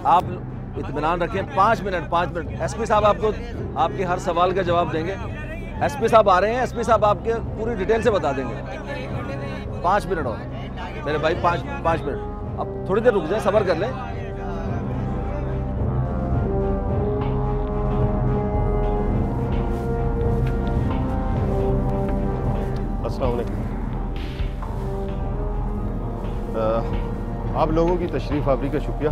आप इत्मीनान रखें, 5 मिनट 5 मिनट। एसपी साहब आपको आपके हर सवाल का जवाब देंगे। एसपी साहब आ रहे हैं, एसपी साहब आपके पूरी डिटेल से बता देंगे। 5 मिनट और मेरे भाई, 5 मिनट। अब थोड़ी देर रुक जाए, सब्र कर लें। अस्सलाम वालेकुम। आप लोगों की तशरीफ़ आवरी का शुक्रिया।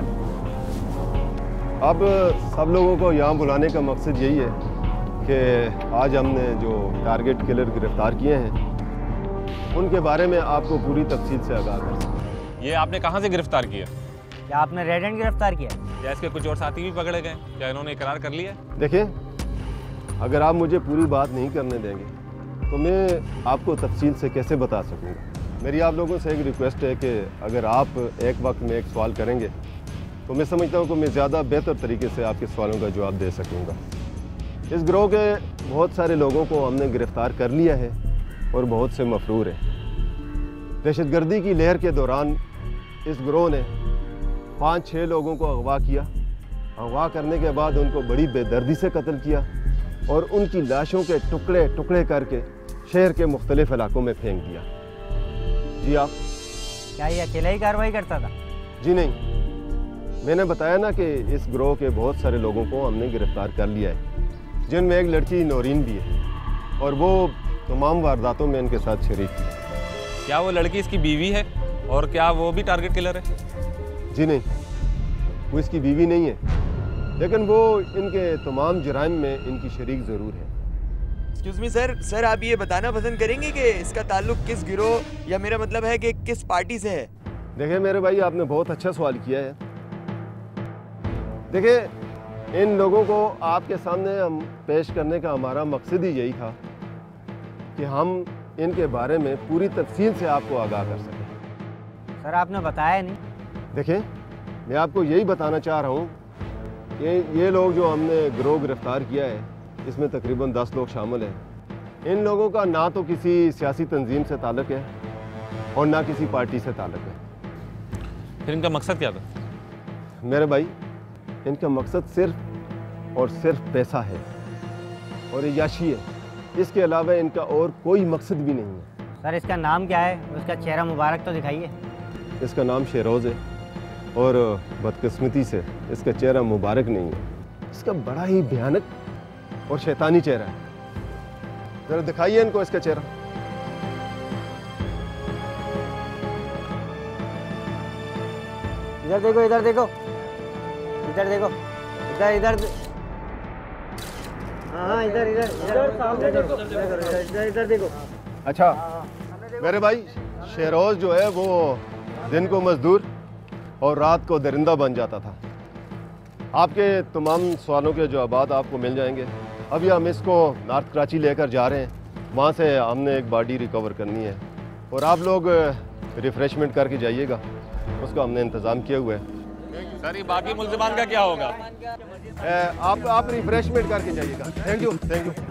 अब सब लोगों को यहाँ बुलाने का मकसद यही है कि आज हमने जो टारगेट किलर गिरफ्तार किए हैं उनके बारे में आपको पूरी तफसील से आगाह कर सकें। ये आपने कहाँ से गिरफ्तार किया? क्या आपने रेड हैंड गिरफ्तार किया? क्या इसके कुछ और साथी भी पकड़े गए? क्या इन्होंने इकरार कर लिया? देखिए, अगर आप मुझे पूरी बात नहीं करने देंगे तो मैं आपको तफसील से कैसे बता सकूँगा। मेरी आप लोगों से एक रिक्वेस्ट है कि अगर आप एक वक्त में एक सवाल करेंगे तो मैं समझता हूँ कि मैं ज़्यादा बेहतर तरीके से आपके सवालों का जवाब दे सकूँगा। इस गिरोह के बहुत सारे लोगों को हमने गिरफ़्तार कर लिया है और बहुत से मफरूर हैं। दहशतगर्दी की लहर के दौरान इस गिरोह ने 5-6 लोगों को अगवा किया। अगवा करने के बाद उनको बड़ी बेदर्दी से कत्ल किया और उनकी लाशों के टुकड़े टुकड़े करके शहर के मुख्तलिफ इलाकों में फेंक दिया। जी आप क्या ये अकेला ही कार्रवाई करता था? जी नहीं, मैंने बताया ना कि इस गिरोह के बहुत सारे लोगों को हमने गिरफ्तार कर लिया है, जिनमें एक लड़की नौरीन भी है और वो तमाम वारदातों में इनके साथ शरीक थी। क्या वो लड़की इसकी बीवी है और क्या वो भी टारगेट किलर है? जी नहीं, वो इसकी बीवी नहीं है, लेकिन वो इनके तमाम जराइम में इनकी शरीक ज़रूर है। एक्सक्यूज़ मी सर, आप ये बताना पसंद करेंगे कि इसका ताल्लुक किस गिरोह या मेरा मतलब है कि किस पार्टी से है? देखिए मेरे भाई, आपने बहुत अच्छा सवाल किया है। देखिए, इन लोगों को आपके सामने हम पेश करने का हमारा मकसद ही यही था कि हम इनके बारे में पूरी तफसील से आपको आगाह कर सकें। सर आपने बताया नहीं। देखिए, मैं आपको यही बताना चाह रहा हूँ कि ये लोग जो हमने गिरोह गिरफ्तार किया है, इसमें तकरीबन 10 लोग शामिल हैं। इन लोगों का ना तो किसी सियासी तंजीम से ताल्लुक़ है और ना किसी पार्टी से ताल्लुक़ है। फिर इनका मकसद क्या था? मेरे भाई, इनका मकसद सिर्फ और सिर्फ पैसा है और याशी है। इसके अलावा इनका और कोई मकसद भी नहीं है। सर इसका नाम क्या है? उसका चेहरा मुबारक तो दिखाइए। इसका नाम शेरोज़ है और बदकिस्मती से इसका चेहरा मुबारक नहीं है। इसका बड़ा ही भयानक और शैतानी चेहरा है। ज़रा दिखाइए इनको इसका चेहरा। इधर देखो, इधर देखो, इधर देखो, इधर इधर। हाँ इधर इधर इधर सामने देखो, इधर इधर देखो। अच्छा मेरे भाई, शेरोज़ जो है वो दिन को मजदूर और रात को दरिंदा बन जाता था। आपके तमाम सवालों के जवाब आपको मिल जाएंगे। अभी हम इसको नॉर्थ कराची लेकर जा रहे हैं। वहाँ से हमने एक बॉडी रिकवर करनी है और आप लोग रिफ़्रेशमेंट करके जाइएगा, उसका हमने इंतज़ाम किया हुआ है। सर ये बाकी मुल्ज़िमान का क्या होगा? आप रिफ़्रेशमेंट करके जाइएगा। Thank you, thank you.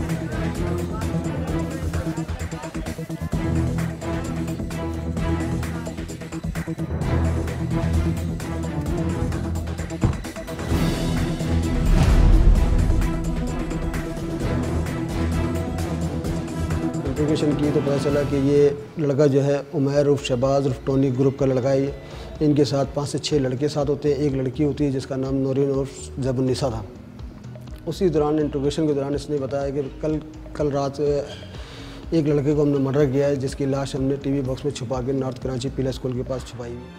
Interrogation की तो पता चला कि ये लड़का जो है उमैर उर्फ शहबाज उर्फ टोनी ग्रुप का लड़का है। इनके साथ 5 से 6 लड़के साथ होते हैं। एक लड़की होती है जिसका नाम नौरीन उर्फ ज़बुन्निसा था। उसी दौरान इंट्रोगेशन के दौरान इसने बताया कि कल रात एक लड़के को हमने मर्डर किया है, जिसकी लाश हमने टीवी बॉक्स में छुपा के नॉर्थ कराची पीला स्कूल के पास छुपाई हुई।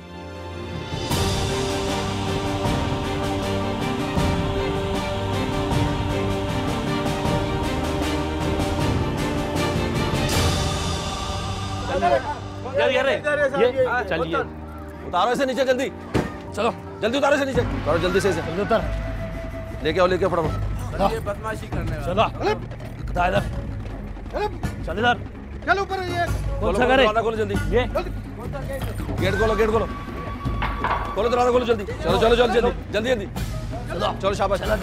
ये चलिए, उतारो इसे नीचे जल्दी। चलो जल्दी उतारो इसे नीचे, उतारो जल्दी से इसे। जल्दी उतार, लेके आओ, लेके आओ फटाफट। ये बदमाशी करने वाला। चलो इधर, चल इधर, चल ऊपर। ये कौन सा घर है? खोलो जल्दी, ये गेट खोलो, गेट खोलो, खोलो दरवाजा खोलो जल्दी। चलो चलो चलो जल्दी जल्दी जल्दी, चलो चलो शाबाश। चलो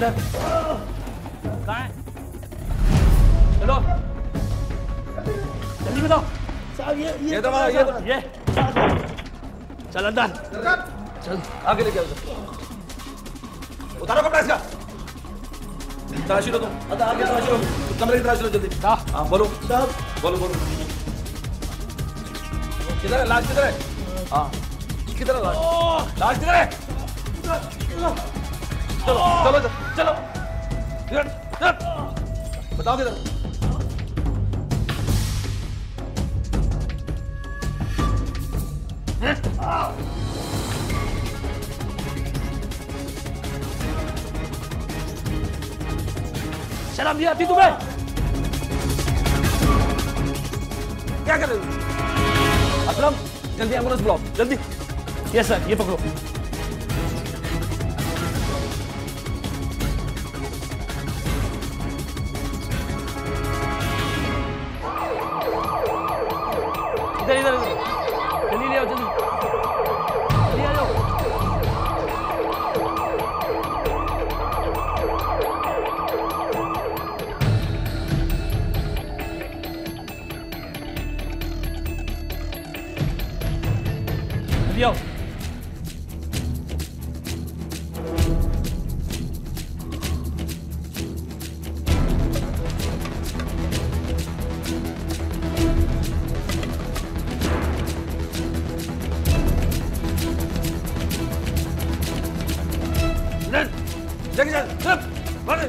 जल्दी बताओ साहब। ये दरवाजा, ये चल अंदर, चल आगे लेके आओ। उतारो कपड़ा इसका। तलाशी लो तुम, आगे तलाशी लो, कमरे की तलाशी लो जल्दी। हाँ बोलो साहब, बोलो बोलो। किधर है लाश, किधर है? हाँ किधर है लाश? लाश किधर है? चलो चलो चलो, बताओ किधर? शर्म नहीं आती तुम्हें? क्या कर रहे हो? असलम जल्दी एम्बुलेंस बुलाओ जल्दी। यस सर, ये पकड़ो। इधर इधर इधर, जल्दी ले आओ जल्दी, जल्दी आ जाओ। जल्दी आओ। जल्दी चल, भाग।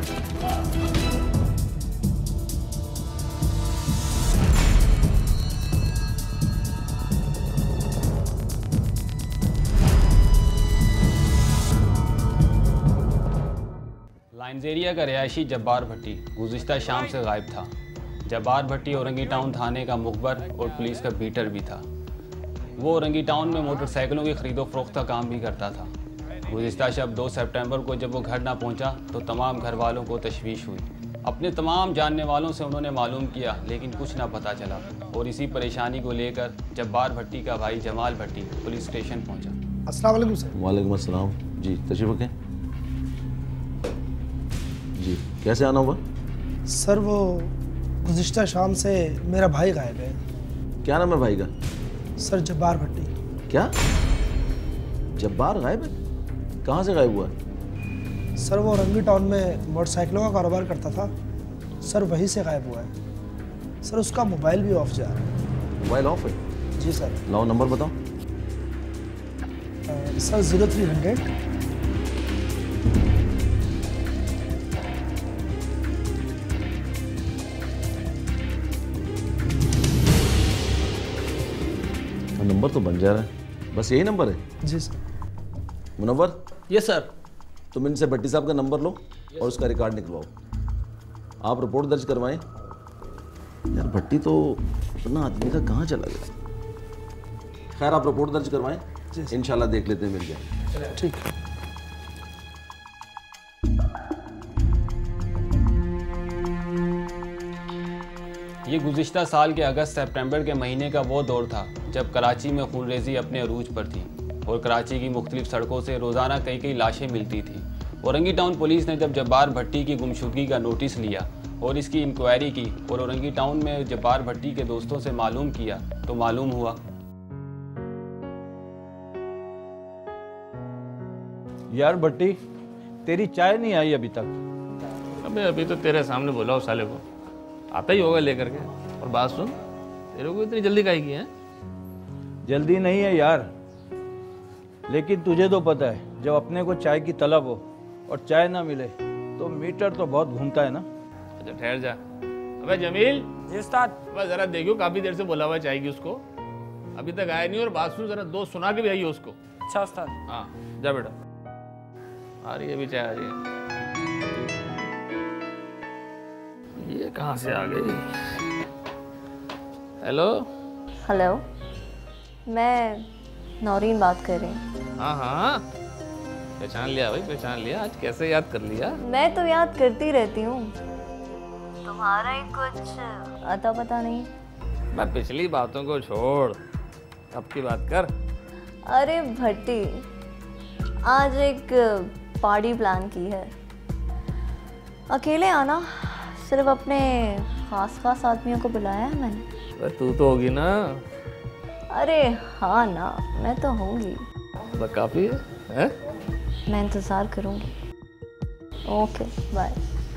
लाइन्स एरिया का रिहायशी जब्बार भट्टी गुज़िश्ता शाम से गायब था। जब्बार भट्टी औरंगी टाउन थाने का मुखबर और पुलिस का बीटर भी था। वो औरंगी टाउन में मोटरसाइकिलों की खरीदो फरोख्त का काम भी करता था। गुज़िश्ता शब 2 सितंबर को जब वो घर ना पहुंचा तो तमाम घर वालों को तशवीश हुई। अपने तमाम जानने वालों से उन्होंने मालूम किया लेकिन कुछ ना पता चला और इसी परेशानी को लेकर जब्बार भट्टी का भाई जमाल भट्टी पुलिस स्टेशन पहुंचा। अस्सलाम वालेकुम सर। वालेकुम अस्सलाम जी, तशरीफ रखें जी। कैसे आना हुआ? सर वो गुज़िश्ता शाम से मेरा भाई गायब है। क्या नाम है भाई का? सर जब्बार भट्टी। क्या जब्बार गायब है? कहाँ से गायब हुआ है? सर वो औरंगी टाउन में मोटरसाइकिलों का कारोबार करता था सर, वहीं से गायब हुआ है सर। उसका मोबाइल भी ऑफ जा रहा है। मोबाइल ऑफ है? जी सर। लाओ नंबर बताओ। सर 0300 नंबर तो बन जा रहा है, बस यही नंबर है? जी सर। Munawar, yes sir. तुम इनसे भट्टी साहब का नंबर लो और उसका रिकॉर्ड निकलवाओ। आप रिपोर्ट दर्ज करवाएं। यार भट्टी तो इतना आदमी का कहाँ चला गया? खैर आप रिपोर्ट दर्ज करवाएं, इंशाल्लाह देख लेते हैं, मिल जाए। ठीक है। ये गुज़िश्ता साल के अगस्त सितंबर के महीने का वो दौर था जब कराची में खूनरेज़ी अपने अरूज पर थी और कराची की मुख्तलिफ सड़कों से रोज़ाना कई लाशें मिलती थी। औरंगी टाउन पुलिस ने जब जब्बार भट्टी की गुमशुदगी का नोटिस लिया और इसकी इंक्वायरी की और औरंगी टाउन में जब्बार भट्टी के दोस्तों से मालूम किया तो मालूम हुआ। यार भट्टी, तेरी चाय नहीं आई अभी तक। अबे तो तेरे सामने बोला उस साले को, आता ही होगा लेकर के। और बात सुन, तेरे को इतनी जल्दी काहे की है? जल्दी नहीं है यार, लेकिन तुझे तो पता है जब अपने को चाय की तलब हो और चाय ना मिले तो मीटर तो बहुत घूमता है ना। अच्छा ठहर जा। अबे जमील। जी उस्ताद। बस जरा देखियो, काफी देर से बोला हुआ चाय की उसको, अभी तक आया नहीं। और बात सुन, जरा दो सुना के भी आइए उसको। अच्छा उस्ताद। हाँ जा बेटा। आ रही है अभी चाय, आ रही है। ये कहाँ से आ गई? हेलो। हेलो, मैं नौरीन बात कर रही हूँ। हाँ हाँ पहचान लिया भाई, पहचान लिया। आज कैसे याद कर लिया? मैं तो याद करती रहती हूँ, तुम्हारा ही कुछ अता पता नहीं। मैं पिछली बातों को छोड़, अब की बात कर। अरे भट्टी, आज एक पार्टी प्लान की है। अकेले आना, सिर्फ अपने खास आदमियों को बुलाया है मैंने। तू तो होगी ना? अरे हाँ ना, मैं तो होंगी। काफी है? मैं इंतजार करूंगी। Okay bye.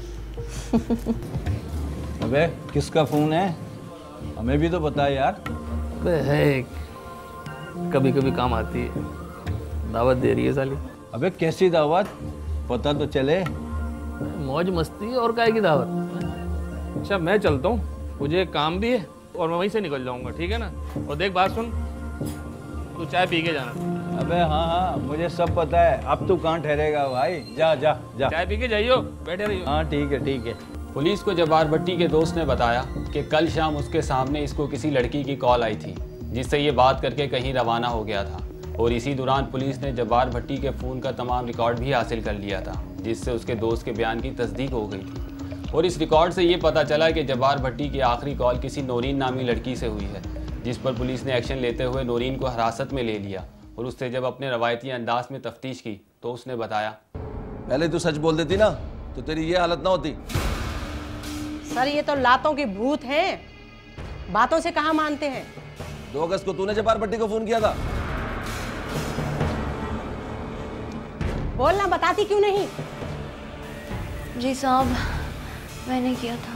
अबे किसका फ़ोन है, हमें भी तो बता यार। अबे है एक, कभी कभी काम आती है, दावत दे रही है साली। अबे कैसी दावत, पता तो चले। मौज मस्ती और काहे की दावत। अच्छा मैं चलता हूँ, मुझे काम भी है और मैं वहीं से निकल जाऊँगा, ठीक है ना। और देख बात सुन, तू चाय पी के जाना। अबे हाँ हाँ मुझे सब पता है, अब तू कहाँ ठहरेगा भाई, जा जा जा। चाय पी के जाइयो, बैठे रहियो। हाँ ठीक है ठीक है। पुलिस को जब्बार भट्टी के दोस्त ने बताया कि कल शाम उसके सामने इसको किसी लड़की की कॉल आई थी, जिससे ये बात करके कहीं रवाना हो गया था। और इसी दौरान पुलिस ने जब्बार भट्टी के फ़ोन का तमाम रिकॉर्ड भी हासिल कर लिया था, जिससे उसके दोस्त के बयान की तस्दीक हो गई थी। और इस रिकॉर्ड से ये पता चला कि जब्बार भट्टी की आखिरी कॉल किसी नौरीन नामी लड़की से हुई है, जिस पर पुलिस ने एक्शन लेते हुए नौरीन को हिरासत में ले लिया। और उससे जब अपने रवायती अंदाज में तफ्तीश की तो उसने बताया, पहले तू सच बोल देती ना तो तेरी ये हालत ना होती। सर ये तो लातों के भूत हैं, बातों से कहाँ मानते हैं। 2 अगस्त को तूने जब्बार भट्टी को फोन किया था? बोलना, बताती क्यों नहीं? जी साहब मैंने किया था।